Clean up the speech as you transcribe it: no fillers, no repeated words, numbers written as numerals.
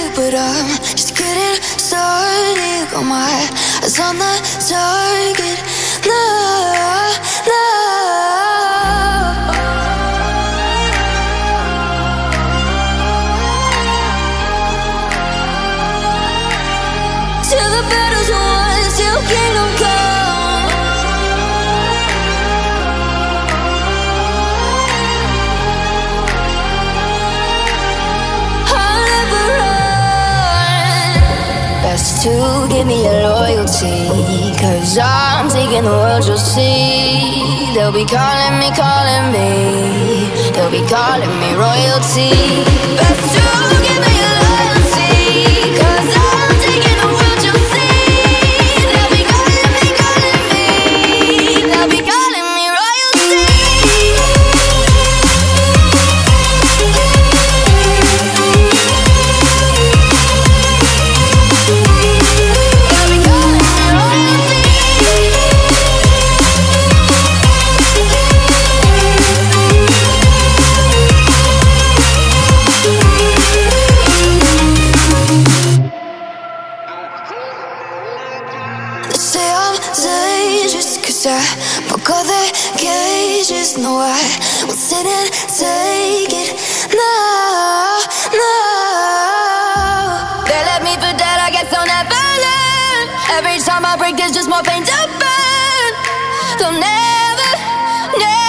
you, but I'm just getting started. Got my eyes on the target. No, no. Till the battle's won, till kingdom come. I'll never run. Best to give me your loyalty, 'cause I'm taking the world, you'll see. They'll be calling me, they'll be calling me royalty. Best to give me your loyalty, 'cause I'm taking the world, you'll see. They'll be calling me, they'll be calling me royalty. They'll be calling me royalty. They say I'm dangerous 'cause I broke all the cages. No, I won't sit and take it. No, no. They left me for dead, I guess I'll never learn. Every time I break, there's just more pain to burn. They'll never, never